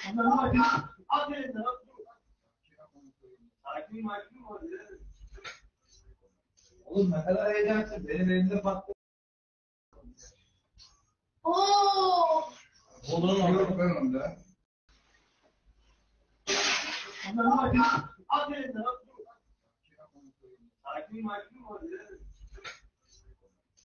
Oğlum ne kadar heyecansın. Benim elimde patladı. Oo. Oğlum Yok ben onda. Aferin. Sakin.